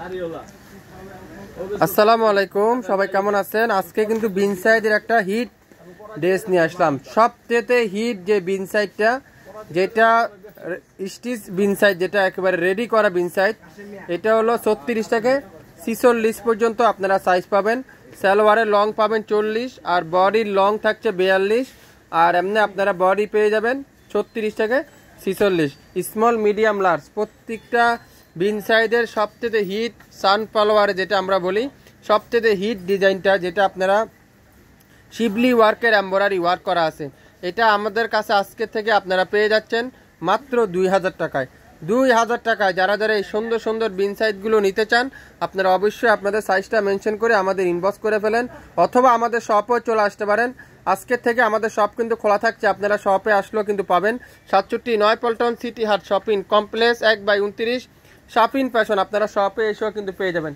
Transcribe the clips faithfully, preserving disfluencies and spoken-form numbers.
আসসালামু আলাইকুম, সবাই কেমন আছেন? আজকে কিন্তু বিন সাইজের একটা হিট ড্রেস নিয়ে আসলাম। সবচেয়ে হিট যে বিন সাইজটা, যেটা স্টিচ বিন সাইজ, যেটা একেবারে রেডি করা বিন সাইজ, এটা হলো ছত্রিশ থেকে ছিচল্লিশ পর্যন্ত আপনারা সাইজ পাবেন। সালোয়ারের লং পাবেন চল্লিশ, আর বডির লং থাকছে বিয়াল্লিশ, আর এমনি আপনারা বডি পেয়ে যাবেন ছত্রিশ থেকে ছিচল্লিশ। স্মল মিডিয়াম লার্জ প্রত্যেকটা বিন সাইজের সবচেয়ে হিট সানফ্লাওয়ার যেটা আমরা বলি, সবচেয়ে হিট ডিজাইনটা, যেটা আপনারা শিবলি ওয়ার্কের এমব্রয়ডারি ওয়ার্ক করা আছে, এটা আমাদের কাছে আজকে থেকে আপনারা পেয়ে যাচ্ছেন মাত্র দুই হাজার টাকায়। দুই হাজার টাকায় যারা যারা এই সুন্দর সুন্দর বিন সাইজগুলো নিতে চান, আপনারা অবশ্যই আপনাদের সাইজটা মেনশন করে আমাদের ইনবক্স করে ফেলেন, অথবা আমাদের শপেও চলে আসতে পারেন। আজকের থেকে আমাদের শপ কিন্তু খোলা থাকছে, আপনারা শপে আসলেও কিন্তু পাবেন। সাতষট্টি নয় পল্টন সিটি হাট শপিং কমপ্লেক্স এক বাই উনত্রিশ শাপিন ফ্যাশন, আপনারা শপে এসেও কিন্তু পেয়ে যাবেন।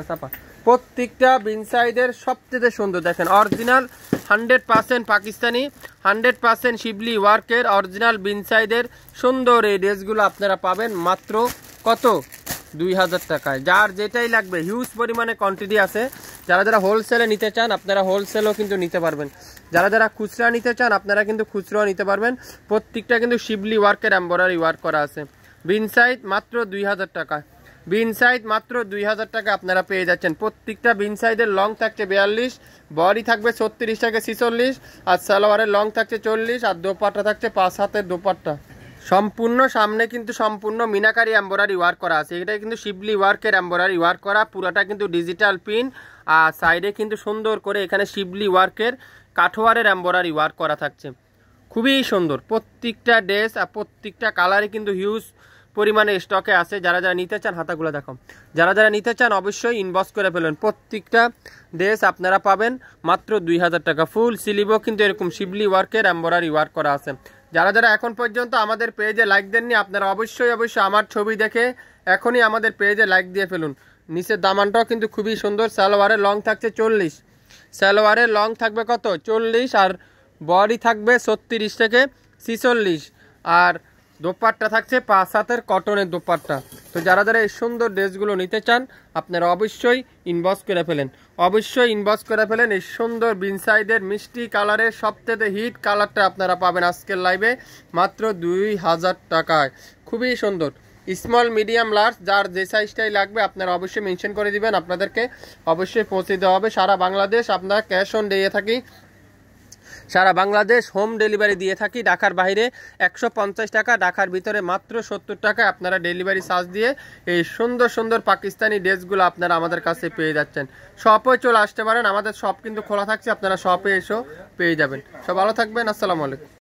প্রত্যেকটা বিন সাইজের সবচেয়ে সুন্দর দেখেন, original hundred percent Pakistani, hundred percent শিবলি ওয়ার্কের অরিজিনাল বিন সাইজের সুন্দর এই ড্রেসগুলো আপনারা পাবেন মাত্র কত? দুই হাজার টাকায়। যার যেটাই লাগবে, হিউজ পরিমাণে কোয়ান্টিটি আছে। যারা যারা হোলসেলে নিতে চান, আপনারা হোলসেলও কিন্তু নিতে পারবেন। যারা যারা খুচরা নিতে চান, আপনারা কিন্তু খুচরাও নিতে পারবেন। প্রত্যেকটা কিন্তু শিবলি ওয়ার্কের এমব্রয়ডারি ওয়ার্ক করা আছে। বিন সাইজ মাত্র দুই হাজার টাকা, বিন সাইজ মাত্র দুই হাজার টাকা আপনারা পেয়ে যাচ্ছেন। প্রত্যেকটা বিন সাইজের লং থাকছে বিয়াল্লিশ, বডি থাকবে ছত্রিশ থেকে ছিচল্লিশ, আর সালোয়ারের লং থাকছে চল্লিশ, আর দোপাট্টা থাকছে পাঁচ হাতের দোপাট্টা। সম্পূর্ণ সামনে কিন্তু সম্পূর্ণ মিনাকারি এমব্রয়ডারি ওয়ার্ক করা আছে। এটা কিন্তু শিবলি ওয়ার্কের এমব্রয়ডারি ওয়ার্ক করা, পুরাটা কিন্তু ডিজিটাল পিন, আর সাইডে কিন্তু সুন্দর করে এখানে শিবলি ওয়ার্কের কাঠোয়ারের এমব্রয়ডারি ওয়ার্ক করা থাকছে। খুবই সুন্দর প্রত্যেকটা ড্রেস, আর প্রত্যেকটা কালারে কিন্তু হিউজ পরিমাণে স্টকে আছে। যারা যারা নিতে চান, হাতাগুলো দেখো, যারা যারা নিতে চান অবশ্যই ইনবক্স করে ফেলুন। প্রত্যেকটা ড্রেস আপনারা পাবেন মাত্র দুই হাজার টাকা। ফুল স্লিভও কিন্তু এরকম শিবলি ওয়ার্কের এমব্রয়ডারি ওয়ার্ক করা আছে। যারা যারা এখন পর্যন্ত আমাদের পেজে লাইক দেননি, আপনারা অবশ্যই অবশ্যই আমার ছবি দেখে এখনই আমাদের পেজে লাইক দিয়ে ফেলুন। নিচের দামানটাও কিন্তু খুবই সুন্দর। সালোয়ারের লং থাকছে চল্লিশ, সালোয়ারের লং থাকবে কত? চল্লিশ, আর বডি থাকবে ছত্রিশ থেকে ছিচল্লিশ, আর দোপাট্টা থাকছে পাঁচ হাতের কটনের দোপাট্টা। তো যারা যারা এই সুন্দর ড্রেসগুলো নিতে চান, আপনারা অবশ্যই ইনবক্স করে ফেলেন, অবশ্যই ইনবক্স করে ফেলেন। এই সুন্দর বিন সাইজের মিষ্টি কালারের সবচেয়ে হিট কালারটা আপনারা পাবেন আজকের লাইভে মাত্র দুই হাজার টাকায়। খুবই সুন্দর স্মল মিডিয়াম লার্জ, যার যে সাইজটাই লাগবে আপনারা অবশ্যই মেনশন করে দিবেন, আপনাদেরকে অবশ্যই পৌঁছে দেওয়া হবে। সারা বাংলাদেশ আপনারা ক্যাশ অন দিয়ে থাকি, সারা বাংলাদেশ হোম ডেলিভারি দিয়ে থাকি। ঢাকার বাইরে একশো পঞ্চাশ টাকা, ঢাকার ভিতরে মাত্র সত্তর টাকা আপনারা ডেলিভারি চার্জ দিয়ে এই সুন্দর সুন্দর পাকিস্তানি ড্রেসগুলো আপনারা আমাদের কাছে পেয়ে যাচ্ছেন। শপে চলে আসতে পারেন, আমাদের শপ কিন্তু খোলা থাকছে, আপনারা শপে এসেও পেয়ে যাবেন। সব ভালো থাকবেন, আসসালামু আলাইকুম।